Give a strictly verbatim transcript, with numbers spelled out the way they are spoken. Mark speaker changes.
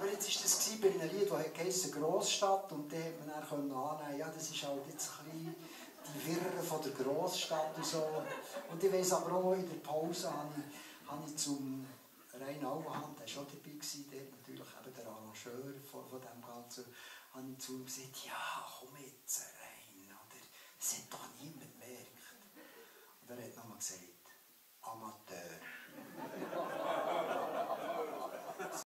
Speaker 1: Aber jetzt war das bei einem Lied, das heisst «Grossstadt» und dann konnte man dann annehmen, ja, das ist halt jetzt ein bisschen die Wirre von der Grossstadt und so. Und ich weiss aber auch, in der Pause habe ich, habe ich zum Rein Auenhand, der war schon dabei, der natürlich eben der Arrangeur von, von dem Ganzen, habe ich zu ihm gesagt, ja, komm jetzt rein, oder? Das hat doch niemand gemerkt. Und er hat nochmal gesagt, Amateur.